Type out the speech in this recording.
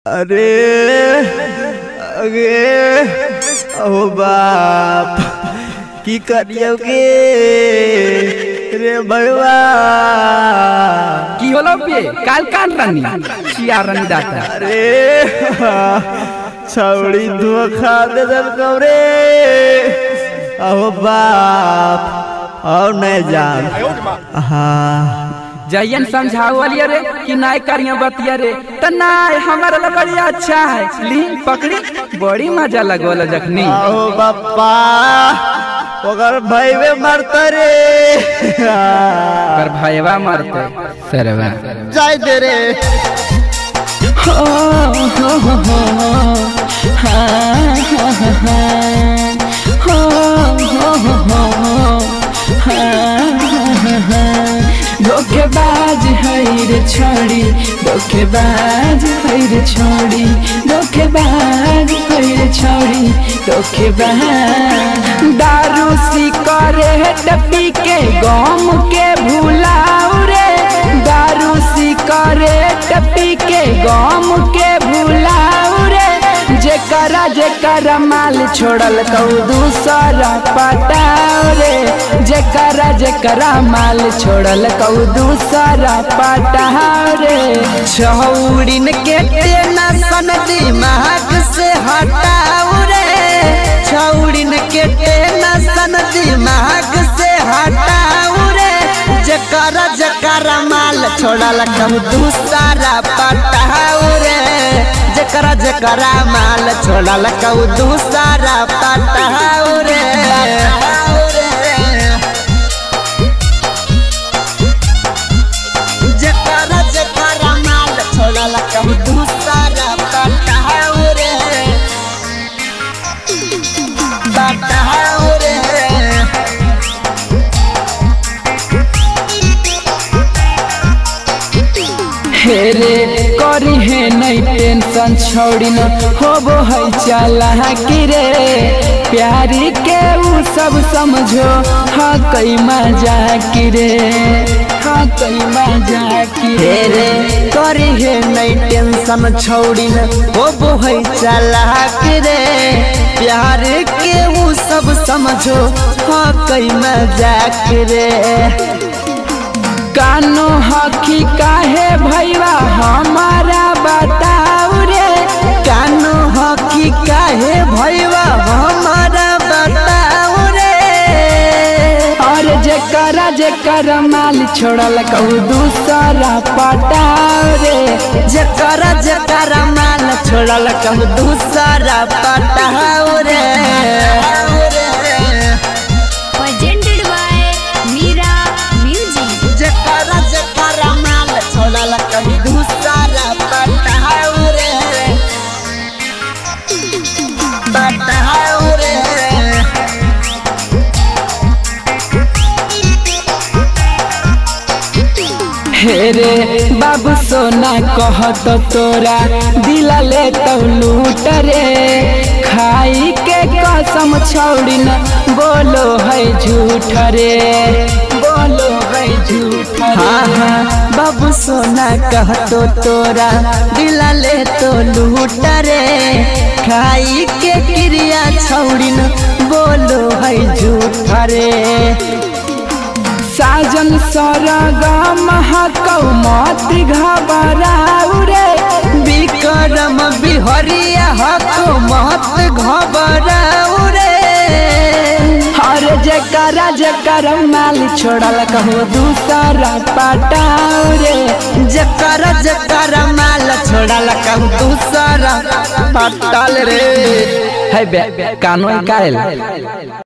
अरे अगे ओ बाप की करियोगे रे भैया की होलो बे काल कान रानी चिया रानी दाता अरे छौड़ी धोखा दे दल कौरे ओ बाप और नहीं जान हाँ जयन समझाओ वाली रे कि नाय करिया बतिया रे त नाय हमारा ला बढ़िया अच्छा है ली पकड़ी बड़ी मजा लगोला जखनी ओ बापा ओकर भाईवे मरता रे कर भाईवा मरते सरवा जाय दे रे हो धोखेबाज है रे छोड़ी धोखेबाज है रे छोड़ी धोखेबाज है रे छोड़ी धोखेबाज दारू सी करे टपी के गम के भुलाऊ रे दारू सी करे टपी के गम के भुलाऊ रे जेकरा माल छोड़ल कौ दूसरा पटाओ रे जेकरा माल छोड़ल कौ दूसरा पटाओ रे छौड़िन के टेंशन दिमाग से हटाओ रे छौड़िन के टेंशन दिमाग से हटाओ रे जेकरा माल छोड़ल कौ दूसरा पटाओ रे जेकरा माल छोड़ल कौ दूसरा पटाओ रे जेकरा माल छोड़ल कौ दूसरा पटाओ रे हेरे करी है नहीं टेंशन छोड़ी न होबो है चला कि रे प्यारी के उ सब समझो हाँ कई मजा कि रे हाँ कई मजा कि रे करी है नहीं टेंशन छोड़ी न होबो है चला कि रे प्यार के उ सब समझो हाँ कई मजा कि रे कानो हकी काहे भैया हमारा बताओ रे कानो हकी काहे भैया हमारा बताओ रे और जेकरा माल छोड़ल कौ दूसरा पटाओ रे जेकरा माल छोड़ल कौ दूसरा पटाओ रे जेकरा माल छोड़ल कौ दूसरा पटाओ रे पटाओ रे हेरे बाबू सोना कहत तोरा दिला ले तो लूट रे खाई के कसम छोड़ी न बोलो है झूठ रे बोलो है झूठ हाँ हाँ बाबू सोना कहतो तोरा दिला ले तो लूट रे खाई के क्रिया छोड़ी न बोलो है झूठ रे साजन सरगम हकौ मत घबराऊ रे विक्रम बिहरिया हकौ मत घबराऊ रे हर जेकरा माल छोड़ल कहो दूसरा पटाओ रे जेकरा माल छोड़ल कहो दूसरा पटाल रे है बे कानो कायल